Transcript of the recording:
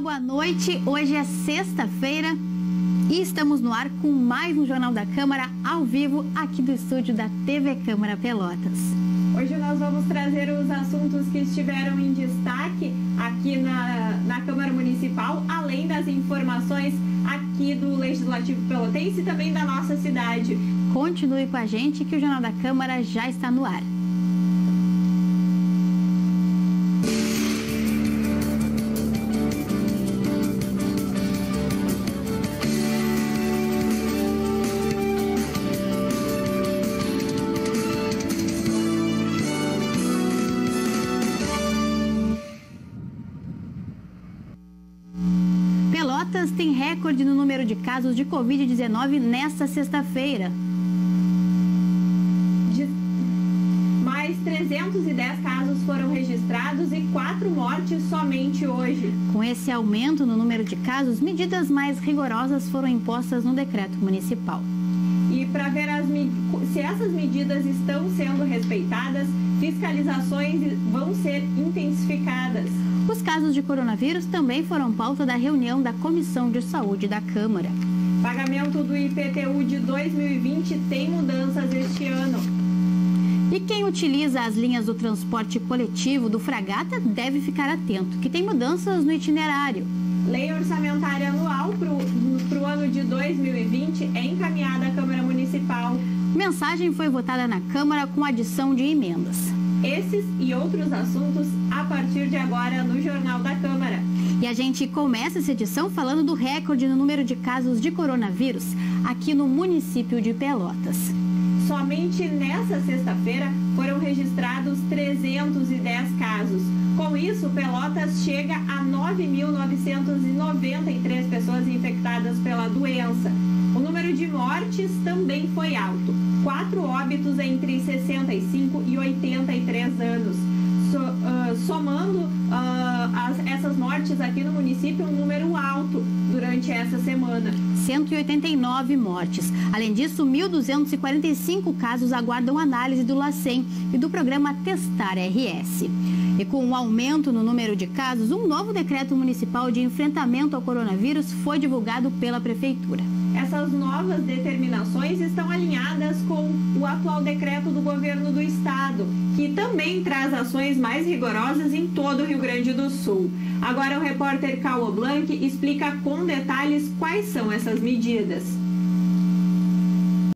boa noite. Hoje é sexta-feira e estamos no ar com mais um Jornal da Câmara ao vivo aqui do estúdio da TV Câmara Pelotas. Hoje nós vamos trazer os assuntos que estiveram em destaque aqui na Câmara Municipal, além das informações aqui do Legislativo Pelotense e também da nossa cidade. Continue com a gente que o Jornal da Câmara já está no ar. Pelotas tem recorde no número de casos de Covid-19 nesta sexta-feira. Mais 310 casos foram registrados e 4 mortes somente hoje. Com esse aumento no número de casos, medidas mais rigorosas foram impostas no decreto municipal. E para ver se essas medidas estão sendo respeitadas, fiscalizações vão ser intensificadas. Os casos de coronavírus também foram pauta da reunião da Comissão de Saúde da Câmara. Pagamento do IPTU de 2020 tem mudanças este ano. E quem utiliza as linhas do transporte coletivo do Fragata deve ficar atento, que tem mudanças no itinerário. Lei orçamentária anual para o ano de 2020 é encaminhada à Câmara Municipal. Mensagem foi votada na Câmara com adição de emendas. Esses e outros assuntos a partir de agora no Jornal da Câmara. E a gente começa essa edição falando do recorde no número de casos de coronavírus aqui no município de Pelotas. Somente nessa sexta-feira foram registrados 310 casos. Com isso, Pelotas chega a 9.993 pessoas infectadas pela doença. O número de mortes também foi alto. 4 óbitos entre 65 e 83 anos. Somando essas mortes aqui no município, um número alto durante essa semana. 189 mortes. Além disso, 1.245 casos aguardam análise do LACEN e do programa Testar RS. E com o aumento no número de casos, um novo decreto municipal de enfrentamento ao coronavírus foi divulgado pela Prefeitura. Essas novas determinações estão alinhadas com o atual decreto do governo do estado, que também traz ações mais rigorosas em todo o Rio Grande do Sul. Agora o repórter Cauã Blanc explica com detalhes quais são essas medidas.